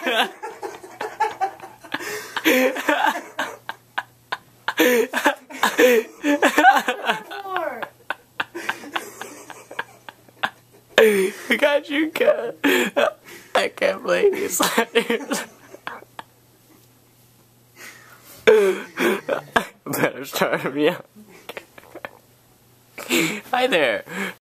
I got you, cut. I can't believe you slapped yourself. Better start him, yeah. Hi there.